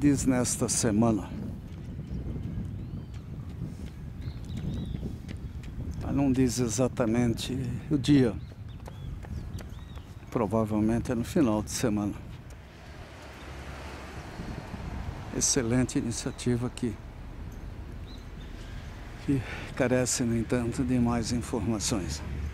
diz nesta semana. Mas não diz exatamente o dia. Provavelmente é no final de semana. Excelente iniciativa que carece, no entanto, de mais informações.